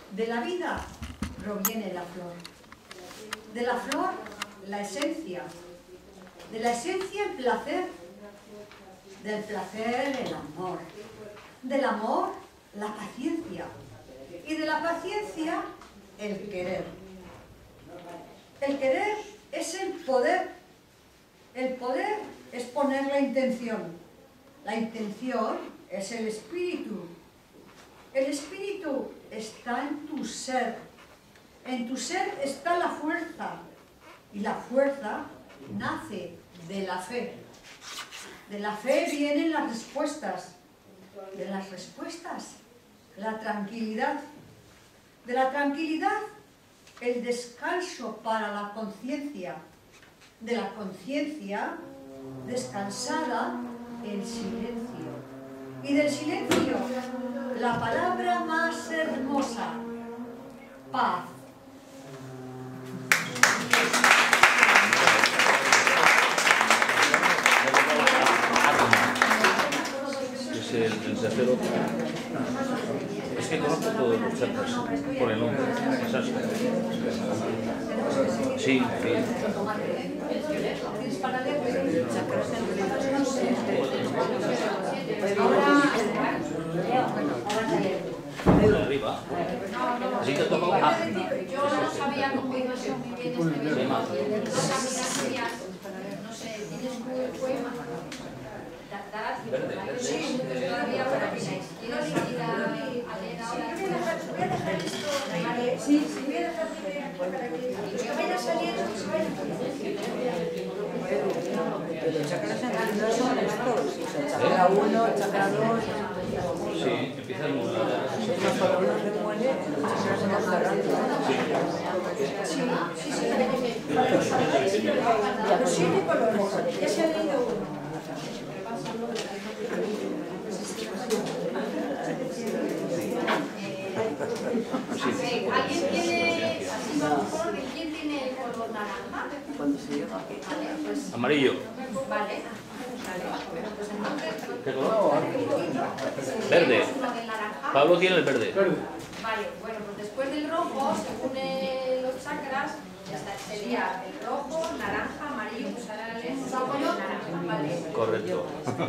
De la vida proviene la flor. De la flor, la esencia. De la esencia, el placer. Del placer, el amor. Del amor, la paciencia. Y de la paciencia, el querer. El querer es el poder. El poder es poner la intención. La intención es el espíritu. El espíritu está en tu ser. En tu ser está la fuerza. Y la fuerza nace de la fe. De la fe vienen las respuestas. De las respuestas, la tranquilidad. De la tranquilidad, el descanso para la conciencia. De la conciencia, descansada, el silencio. Y del silencio, la palabra más hermosa, paz. Es el tercero. Es que conozco todos los chakras por el nombre. Sí, sí. Ahora arriba. Así te toca. Yo no sabía cómo iba a ser muy bien este tema. No sé, ¿tienes un poema? Sí, todavía por aquí. Quiero ir a leer ahora. Voy a dejar esto. Sí, voy a dejar aquí para que los que vayan saliendo se vayan. Los chakras no son estos. Chakra 1, chakra 2. Sí, empieza a mover. Cuando uno se muere, los chakras se van cerrando. Los 7 colores, ya se ha leído uno. ¿Alguien tiene, así mejor, quién tiene el color naranja? Cuando se llega. Vale, pues, Amarillo. vale. Pues entonces, ¿Qué color? Verde. uno del naranja. Pablo tiene el verde. Vale, bueno, pues después del rojo, según los chakras, ya está, sería el rojo, naranja, amarillo, pues ahora leemos algo yo, naranja, vale. Correcto.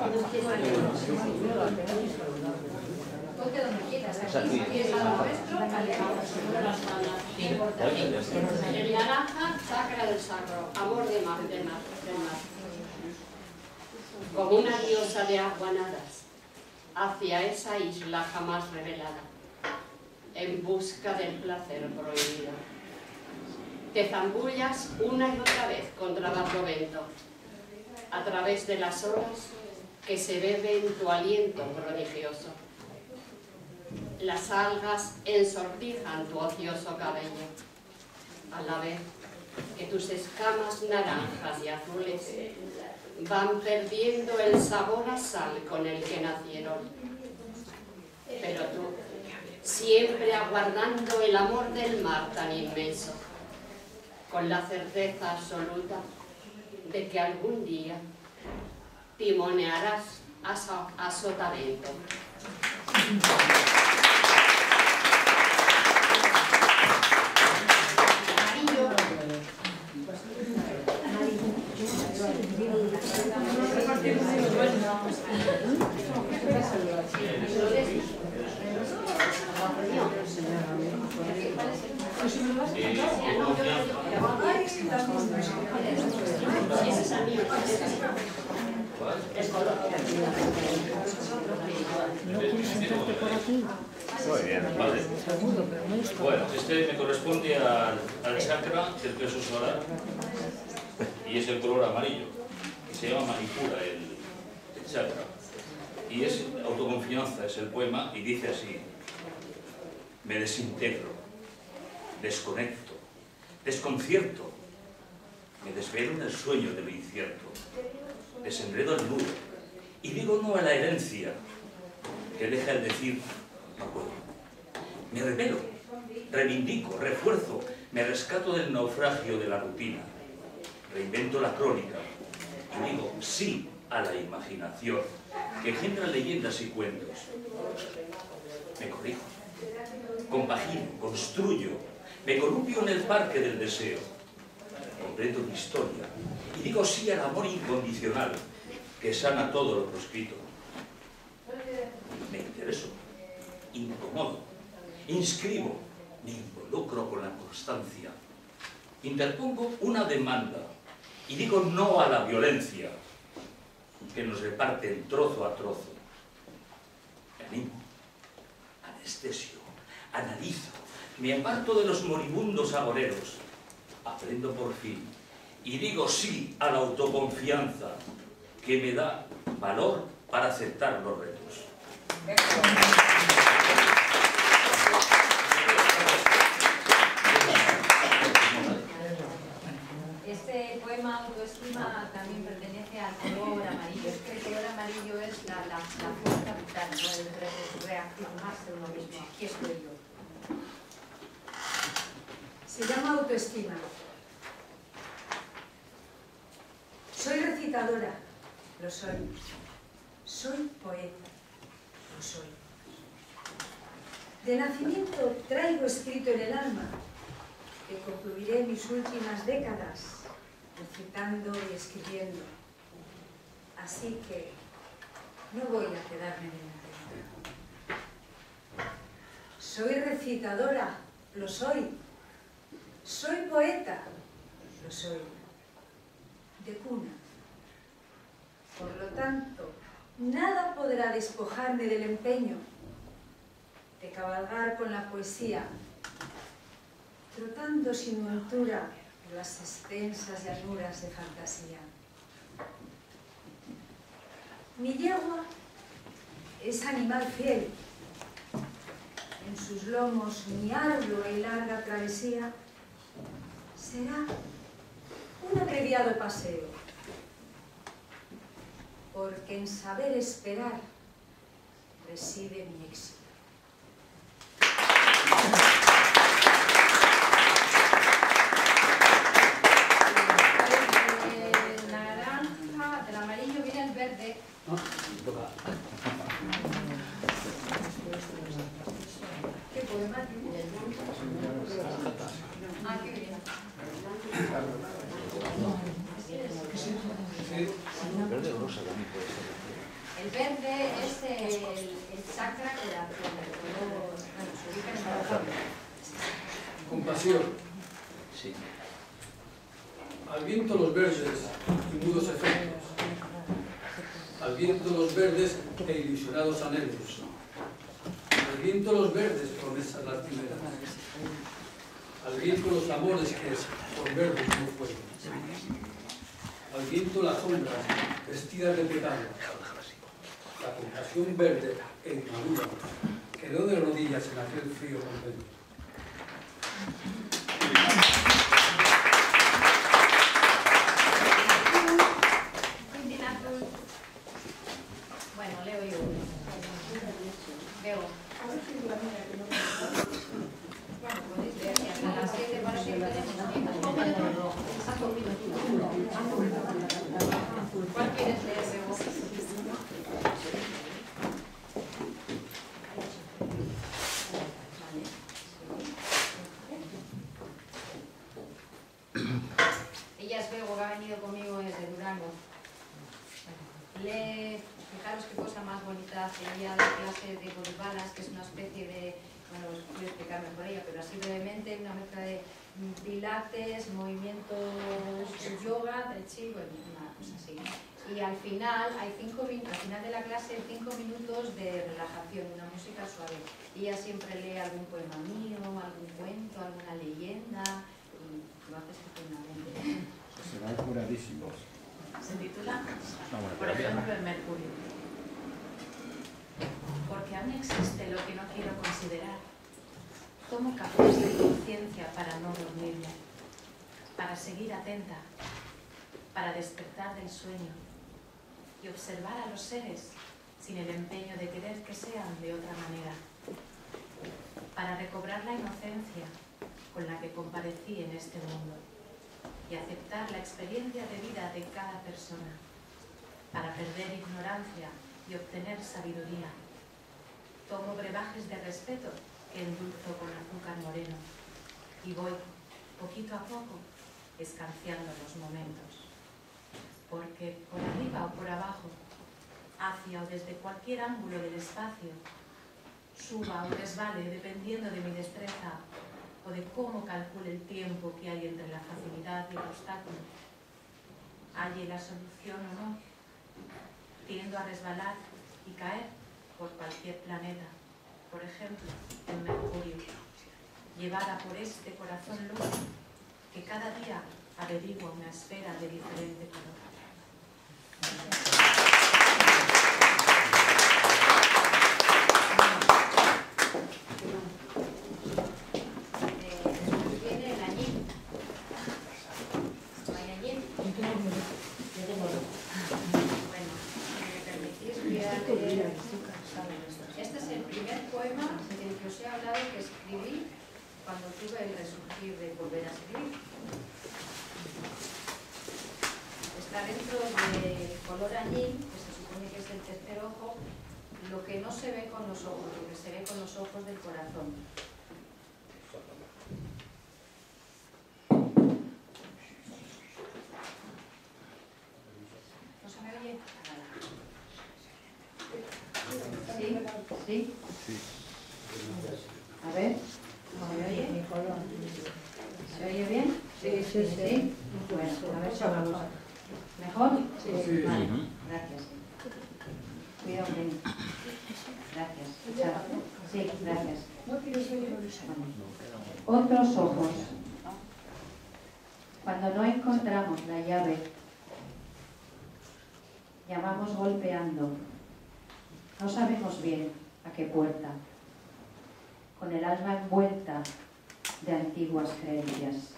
Ponte donde quieras, Es aquí. aquí es algo nuestro, vale. El naranja, chakra del sacro, amor de mar, como una diosa de agua nadas, hacia esa isla jamás revelada, en busca del placer prohibido. Te zambullas una y otra vez contra barlovento, a través de las olas que se beben tu aliento prodigioso. Las algas ensortijan tu ocioso cabello, a la vez que tus escamas naranjas y azules van perdiendo el sabor a sal con el que nacieron. Pero tú, siempre aguardando el amor del mar tan inmenso, con la certeza absoluta de que algún día timonearás a sotavento. Muy bien, vale. Bueno, este me corresponde al chakra del plexo solar y es el color amarillo. Y se llama Manipura el chakra. Y es autoconfianza, es el poema, y dice así: me desintegro, desconecto, desconcierto, me desvelo en el sueño de lo incierto, desenredo el nudo, y digo no a la herencia que deja el decir no puedo. Me rebelo, reivindico, refuerzo, me rescato del naufragio de la rutina, reinvento la crónica, y digo sí a la imaginación que engendra leyendas y cuentos. Me corrijo, compagino, construyo, me columpio en el parque del deseo, comprendo mi historia y digo sí al amor incondicional que sana todo lo proscrito. Me intereso, incomodo, inscribo, me involucro con la constancia, interpongo una demanda y digo no a la violencia que nos reparte trozo a trozo. Me animo, anestesio, analizo, me aparto de los moribundos agoreros, aprendo por fin y digo sí a la autoconfianza que me da valor para aceptar los retos. Este poema Autoestima también pertenece al color amarillo. Es que el color amarillo es la fuerza vital, ¿no? El reafirmarse uno mismo. Aquí estoy yo. Se llama Autoestima. Soy recitadora, lo soy. Soy poeta, lo soy. De nacimiento traigo escrito en el alma que concluiré mis últimas décadas recitando y escribiendo. Así que no voy a quedarme en la arena. Soy recitadora, lo soy. Soy poeta, lo soy. De cuna. Por lo tanto, nada podrá despojarme del empeño de cabalgar con la poesía, trotando sin montura por las extensas llanuras de fantasía. Mi yegua es animal fiel. En sus lomos mi ardua y larga travesía será un abreviado paseo, porque en saber esperar reside mi éxito. Del naranja, del amarillo viene el verde. ¿Qué poema tiene? Ah, qué bien. El verde es el chakra corazón, el color, bueno, se ubica en el corazón. Compasión. Sí. Al viento los verdes y mudos efectos. Al viento los verdes e ilusionados anhelos. Al viento los verdes promesas lastimeras. Al viento los amores que por verdes no fueron. Al viento las sombras vestidas de pecado. La compasión verde e inmadura quedó de rodillas en aquel frío convento. Bueno, leo yo. Leo. Bueno, podéis leer que hasta las 7 para que tenemos ¿Cuál quieres leer, Bego? Ella es Bego, que ha venido conmigo desde Durango. Fijaros qué cosa más bonita hace. Ella da clase de Bodhisattva, que es una especie de, bueno, os voy a explicar mejor ella, pero así brevemente, una mezcla de pilates, movimientos, yoga, tai chi, bueno, una cosa así. Y al final, hay 5 minutos, al final de la clase, 5 minutos de relajación, una música suave. Ella siempre lee algún poema mío, algún cuento, alguna leyenda, y lo hace estupendamente. Serán curadísimos. Se titula, por ejemplo, el Mercurio. Porque aún existe lo que no quiero considerar. Tomo cafés de conciencia para no dormirme, para seguir atenta, para despertar del sueño y observar a los seres sin el empeño de querer que sean de otra manera, para recobrar la inocencia con la que comparecí en este mundo y aceptar la experiencia de vida de cada persona, para perder ignorancia y obtener sabiduría. Tomo brebajes de respeto que endulzo con azúcar moreno y voy, poquito a poco, escanciando los momentos. Porque por arriba o por abajo, hacia o desde cualquier ángulo del espacio, suba o resbale dependiendo de mi destreza o de cómo calcule el tiempo que hay entre la facilidad y el obstáculo, halle la solución o no, tiendo a resbalar y caer por cualquier planeta, por ejemplo, en Mercurio, llevada por este corazón loco que cada día averigua una esfera de diferente color. Viene el añil. ¿No hay añil? Bueno, si me permitís, voy a leer. Este es el primer poema del que os he hablado que escribí cuando tuve el resurgir de volver a escribir. Está dentro de color añil, que se supone que es el tercer ojo, lo que no se ve con los ojos, lo que se ve con los ojos del corazón. ¿No se me oye? ¿Sí? ¿Sí? A ver, ¿se me oye? ¿Se oye bien? Sí. Bueno, a ver si hablamos. ¿Mejor? Sí. Vale, gracias. Cuidado bien. Gracias. Sí, gracias. Otros ojos. Cuando no encontramos la llave, llamamos golpeando. No sabemos bien a qué puerta. Con el alma envuelta de antiguas creencias.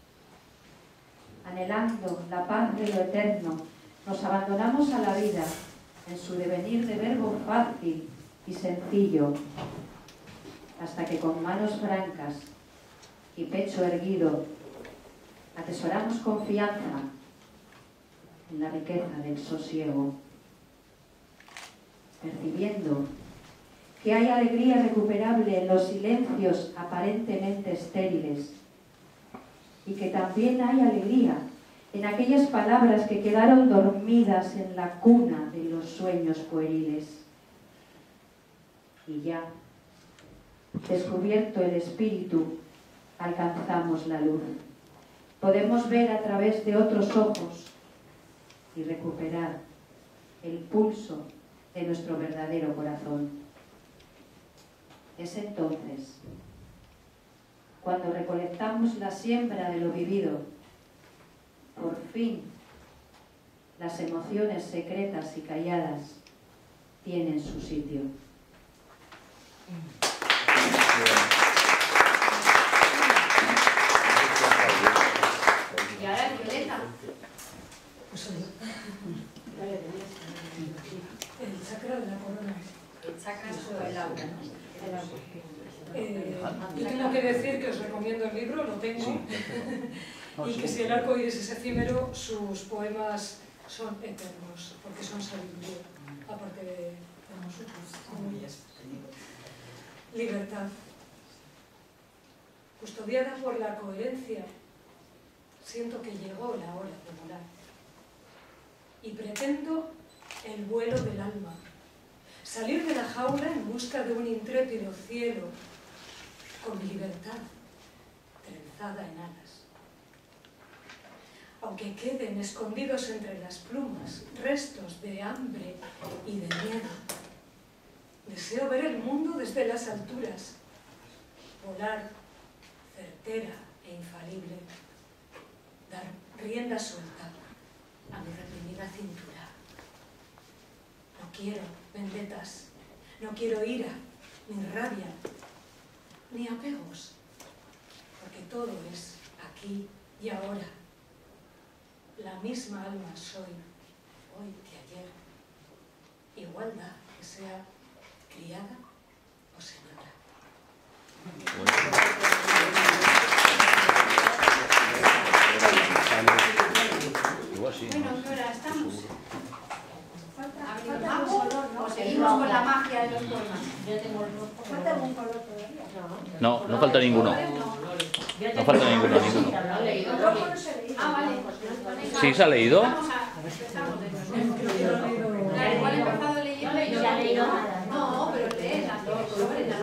Anhelando la paz de lo eterno, nos abandonamos a la vida en su devenir de verbo fácil y sencillo, hasta que con manos francas y pecho erguido atesoramos confianza en la riqueza del sosiego, percibiendo que hay alegría recuperable en los silencios aparentemente estériles y que también hay alegría en aquellas palabras que quedaron dormidas en la cuna de los sueños pueriles. Y ya, descubierto el espíritu, alcanzamos la luz. Podemos ver a través de otros ojos y recuperar el pulso de nuestro verdadero corazón. Es entonces cuando recolectamos la siembra de lo vivido, por fin las emociones secretas y calladas tienen su sitio. Y ahora el violeta. El chakra de la corona. El chakra es el aura, ¿no? Yo tengo que decir que os recomiendo el libro, lo tengo, y que si el arco iris es efímero, sus poemas son eternos, porque son sabiduría, aparte de nosotros. Libertad. Custodiada por la coherencia, siento que llegó la hora de volar. Y pretendo el vuelo del alma. Salir de la jaula en busca de un intrépido cielo, con mi libertad trenzada en alas. Aunque queden escondidos entre las plumas restos de hambre y de miedo, deseo ver el mundo desde las alturas, volar certera e infalible, dar rienda suelta a mi reprimida cintura. No quiero vendetas, no quiero ira, ni rabia, ni apegos, porque todo es aquí y ahora. La misma alma soy, hoy que ayer. Igual da que sea criada o señora. Bueno, ¿qué hora estamos? ¿Falta algún color, no? ¿O seguimos con la magia de los poemas? Yo tengo el rojo. ¿Falta algún color todavía? No. No, no falta ninguno. No falta ninguno. Ah, vale. ¿Sí se ha leído? Vamos a... ¿Cuál ha empezado leyendo? No se ha leído nada. No, pero lee las dos.